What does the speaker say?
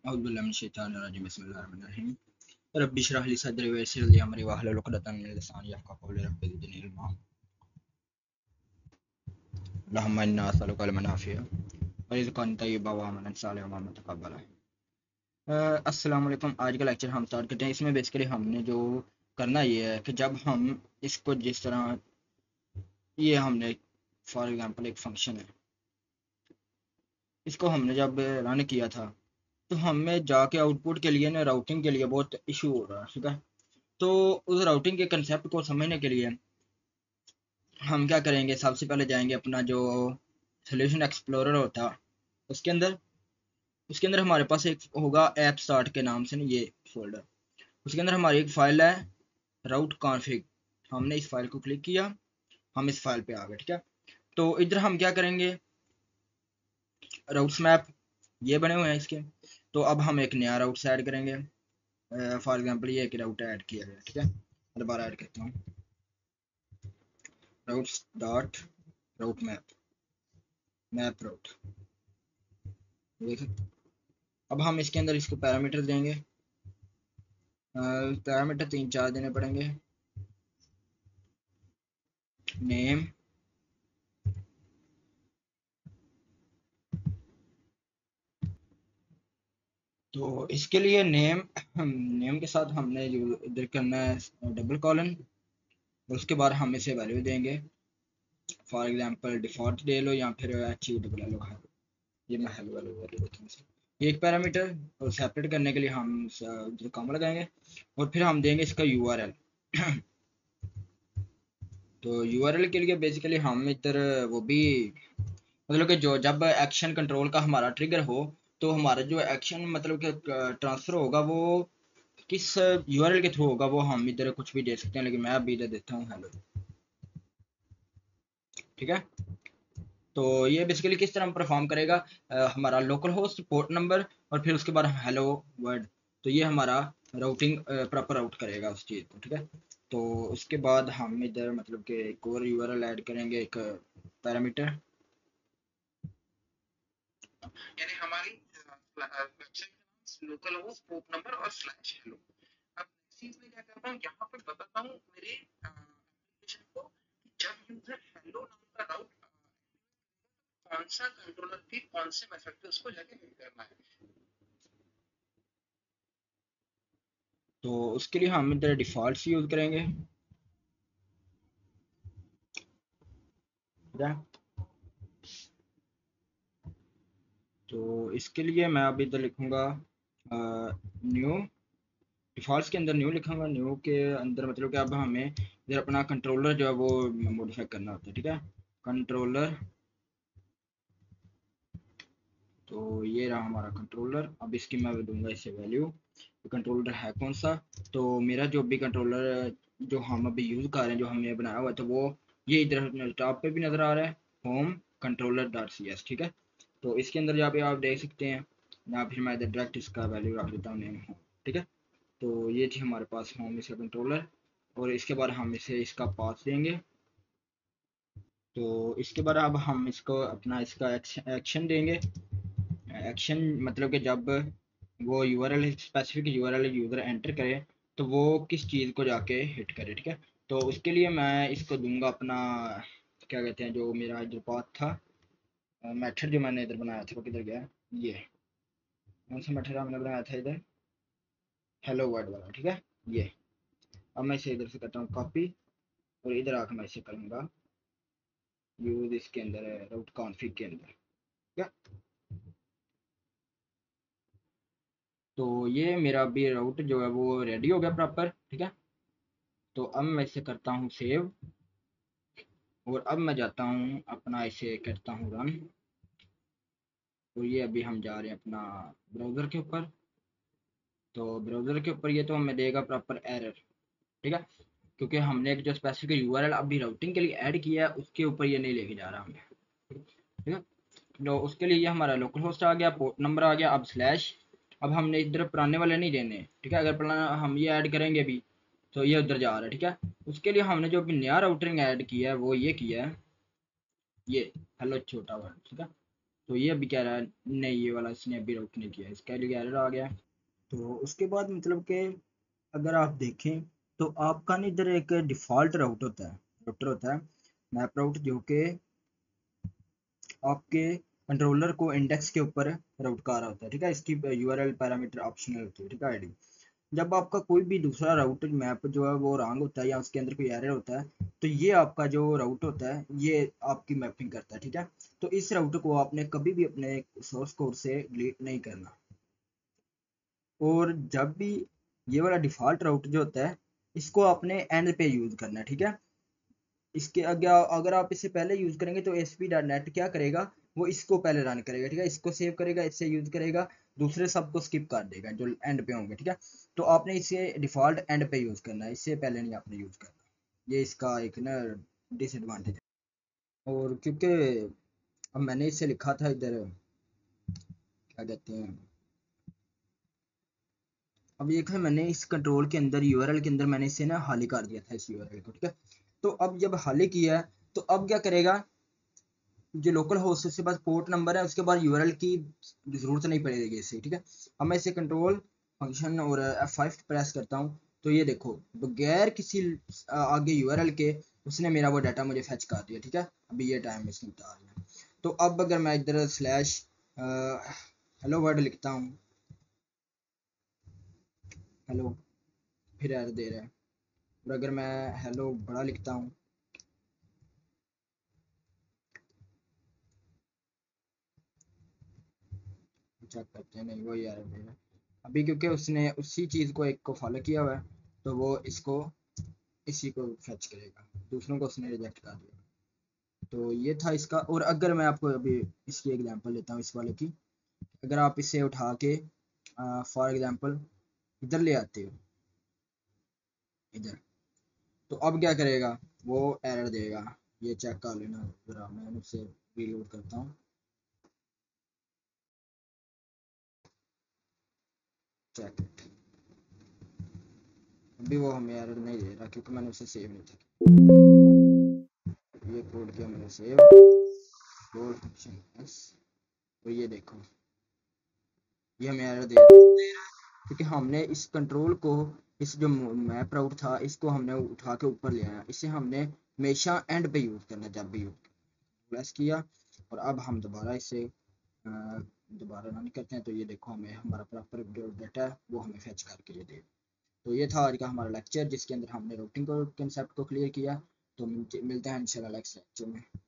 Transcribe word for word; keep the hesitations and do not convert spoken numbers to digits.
औज़ु बिल्लाहि मिनश शैतानिर रजीम बिस्मिल्लाहिर रहमानिर रहीम रब्बि इश्रह ली सदरी व यस्सिर ली अमरी वहलुल उक़दतम मिन लिसानी यफ़क़हू क़ौली रब्बि ज़िदनी इल्मा अल्लाहुम्मा इन्ना असअलुका इल्मन नाफ़िअ व रिज़्क़न तय्यिबा व अमलन सालिहन व अमलन मुतक़ब्बला। अस्सलाम वालेकुम। आज का लेक्चर हम स्टार्ट करते हैं। इसमें बेसिकली हमने जो करना ये है कि जब हम इसको जिस तरह ये हमने फॉर एग्जांपल एक फंक्शन है, इसको हमने जब रन किया था तो हमें जाके आउटपुट के लिए ना राउटिंग के लिए बहुत इशू हो रहा है, ठीक है। तो उस राउटिंग के कंसेप्ट को समझने के लिए हम क्या करेंगे, सबसे पहले जाएंगे अपना जो सोल्यूशन एक्सप्लोरर होता उसके अंदर उसके अंदर हमारे पास एक होगा ऐप स्टार्ट के नाम से ना ये फोल्डर। उसके अंदर हमारी एक फाइल है राउट कॉन्फ़िग। हमने इस फाइल को क्लिक किया, हम इस फाइल पे आ गए, ठीक है। तो इधर हम क्या करेंगे, राउट्स मैप ये बने हुए हैं इसके। तो अब हम एक नया राउट्स ऐड करेंगे। फॉर एग्जांपल ये एक राउट ऐड किया गया, ठीक है। मैं दोबारा ऐड करता हूँ, routes dot route map map route. अब हम इसके अंदर इसको पैरामीटर देंगे। पैरामीटर तीन चार देने पड़ेंगे। नेम, तो इसके लिए नेम नेम के साथ हमने जो इधर करना है डबल कॉलन, उसके बाद हम इसे वैल्यू देंगे। फॉर एग्जांपल डिफॉल्ट दे लो या फिर एच यू डबल लो, ये मैं हेलो वाले वैल्यू देता हूँ। ये एक पैरामीटर और सेपरेट करने के लिए हम जो कॉमा लगाएंगे और फिर हम देंगे इसका यूआरएल। तो यूआरएल के लिए बेसिकली हम इधर वो भी मतलब कि जो जब एक्शन कंट्रोल का हमारा ट्रिगर हो तो हमारा जो एक्शन मतलब कि ट्रांसफर होगा वो किस यूआरएल के थ्रू होगा वो हम इधर कुछ भी दे सकते हैं, लेकिन मैं अभी इधर देता हूँ हेलो, ठीक है। तो ये बेसिकली किस तरह परफॉर्म करेगा, आ, हमारा लोकल होस्ट पोर्ट नंबर और फिर उसके बाद हेलो वर्ड। तो ये हमारा राउटिंग प्रॉपर राउट करेगा उस चीज़ को, ठीक है। तो उसके बाद हम इधर मतलब कि एक और यूआरएल ऐड करेंगे, एक पैरामीटर, यानी हमारी website local host port number और स्लैश हेलो। अब इस चीज में क्या करता हूँ, यहाँ पे बताता हूँ मेरे एप्लीकेशन को जब यूजर हेलो नाम का राउट कौन सा कंट्रोलर की कौन से मेथड पे उसको जाके हिट करना है। तो उसके लिए हम इधर डिफॉल्ट यूज करेंगे, तो इसके लिए मैं अभी इधर लिखूंगा न्यू, डिफॉल्ट के अंदर न्यू लिखूंगा। न्यू के अंदर मतलब कि अब हमें इधर अपना कंट्रोलर जो है वो मॉडिफाई करना होता है, ठीक है। कंट्रोलर, तो ये रहा हमारा कंट्रोलर। अब इसकी मैं दूंगा इसे वैल्यू, कंट्रोलर है कौन सा। तो मेरा जो भी कंट्रोलर जो हम अभी यूज़ कर रहे हैं, जो हमने बनाया हुआ है, तो वो ये इधर टॉप पे भी नज़र आ रहा है, home controller dot C S, ठीक है। तो इसके अंदर जहाँ पे आप देख सकते हैं, या फिर मैं इधर डायरेक्ट इसका वैल्यू रख देता हूँ नेम होम, ठीक है। तो ये थी हमारे पास होम इसका कंट्रोलर, और इसके बाद हम इसे इसका पास देंगे। तो इसके बाद अब हम इसको अपना इसका एक्शन देंगे। एक्शन मतलब कि जब वो URL specific URL user enter करे तो वो किस चीज़ को जाके हिट करे, ठीक है। तो उसके लिए मैं इसको दूंगा अपना क्या कहते हैं, जो मेरा जो पाथ था मेथड जो मैंने इधर बनाया था वो किधर गया, ये कौन सा मेथड हमने बनाया था इधर, हेलो वर्ड वाला, ठीक है। ये अब मैं इसे इधर से करता हूँ कॉपी और इधर आकर मैं इसे करूँगा यूज इसके अंदर राउट कॉन्फिग के अंदर, ठीक है। तो ये मेरा भी राउट जो है वो रेडी हो गया प्रॉपर, ठीक है। तो अब मैं इसे करता हूँ सेव, और अब मैं जाता हूँ अपना इसे करता हूँ रन। और ये अभी हम जा रहे हैं अपना ब्राउज़र के ऊपर। तो ब्राउज़र के ऊपर ये तो हमें देगा प्रॉपर एरर, ठीक है, क्योंकि हमने एक जो स्पेसिफिक यूआरएल अभी राउटिंग के लिए ऐड किया है उसके ऊपर ये नहीं लेके जा रहा हमें, ठीक है। तो उसके लिए ये हमारा लोकल होस्ट आ गया, पोर्ट नंबर आ गया, अब स्लैश। अब हमने इधर पुराने वाले नहीं देने, ठीक है। अगर पुराना हम ये ऐड करेंगे अभी तो ये उधर जा रहा है, ठीक है। उसके लिए हमने जो नया राउटिंग ऐड किया है वो ये किया है, ये हेलो छोटा वर्ड, ठीक है। तो ये अभी कह रहा है नहीं, ये वाला इसने अभी राउट नहीं किया, इसका लिए एरर आ गया। तो उसके बाद मतलब कि अगर आप देखें तो आपका ना इधर एक डिफ़ॉल्ट राउट होता है, राउटर होता है मैप राउट, जो कि आपके कंट्रोलर को इंडेक्स के ऊपर राउट कर रहा होता है, ठीक है। इसकी यूआरएल पैरामीटर ऑप्शनल होती है, ठीक है, आईडी। जब आपका कोई भी दूसरा राउट मैप जो है वो रॉन्ग होता है या उसके अंदर कोई एरर होता है, तो ये आपका जो राउट होता है ये आपकी मैपिंग करता है, ठीक है। तो इस राउट को आपने कभी भी अपने सोर्स कोड से डिलीट नहीं करना। और जब भी ये वाला डिफ़ॉल्ट राउट जो होता है इसको आपने एंड पे यूज़ करना है, ठीक है। इसके आगे अगर आप इसे पहले यूज़ करेंगे तो एस पी डॉट नेट क्या करेगा, वो इसको पहले रन करेगा, ठीक है। इसको सेव करेगा, इससे यूज़ करेगा, दूसरे सब को स्किप कर देगा जो एंड पे होंगे, ठीक है। तो आपने इसे डिफ़ॉल्ट एंड पे यूज़ करना है, इससे पहले नहीं आपने यूज़ करना। ये इसका एक ना डिसएडवांटेज है। और क्योंकि अब मैंने इसे लिखा था इधर, क्या कहते हैं, अब एक है मैंने इस कंट्रोल के अंदर यूआरएल के अंदर मैंने इसे ना खाली कर दिया था इस यूआरएल को, ठीक है। तो अब जब खाली किया है तो अब क्या करेगा, जो लोकल होस्ट है उसके पास पोर्ट नंबर है, उसके बाद यूआरएल की जरूरत नहीं पड़ेगी इससे, ठीक है। अब मैं इसे कंट्रोल फंक्शन और एफ फाइव प्रेस करता हूँ तो ये देखो बगैर किसी आगे यूआरएल के उसने मेरा वो डाटा मुझे फेच कर दिया, ठीक है। अभी ये टाइम इसमें बता रहा है। तो अब अगर मैं इधर स्लैश हेलो वर्ड लिखता हूँ, हेलो, फिर एरर दे रहा है। और अगर मैं हेलो बड़ा लिखता हूँ, चेक करते हैं, नहीं वही एरर दे रहा है अभी, क्योंकि उसने उसी चीज़ को एक को फॉलो किया हुआ है तो वो इसको इसी को फेच करेगा, दूसरों को उसने रिजेक्ट कर दिया। तो ये था इसका। और अगर मैं आपको अभी इसकी एग्जांपल लेता हूँ इस वाले की, अगर आप इसे उठा के फॉर एग्जांपल इधर ले आते हो, इधर, तो अब क्या करेगा, वो एरर देगा। ये चेक कर लेना जरा, मैं उसे रीलोड करता हूँ, चेक इट। अभी वो हमें एरर नहीं दे रहा क्योंकि मैंने उसे सेव नहीं था। ये कोड किया मैंने सेव, कोड फंक्शन एस, तो ये देखो ये हमें एरर दे रहा है क्योंकि हमने इस कंट्रोल को, इस जो मैप राउट था इसको हमने उठा के ऊपर ले आया। इसे हमने हमेशा एंड पे यूज़ करना जब भी यूज़ प्रेस किया। और अब हम दोबारा इसे दोबारा रन करते हैं तो ये देखो हमें हमारा प्रॉपर जो डाटा है वो हमें फेच करके ये दे। तो ये था आज का हमारा लेक्चर जिसके अंदर हमने रूटिंग को कंसेप्ट को क्लियर किया। तो मिलते हैं इंशाल्लाह नेक्स्ट लेक्चर में।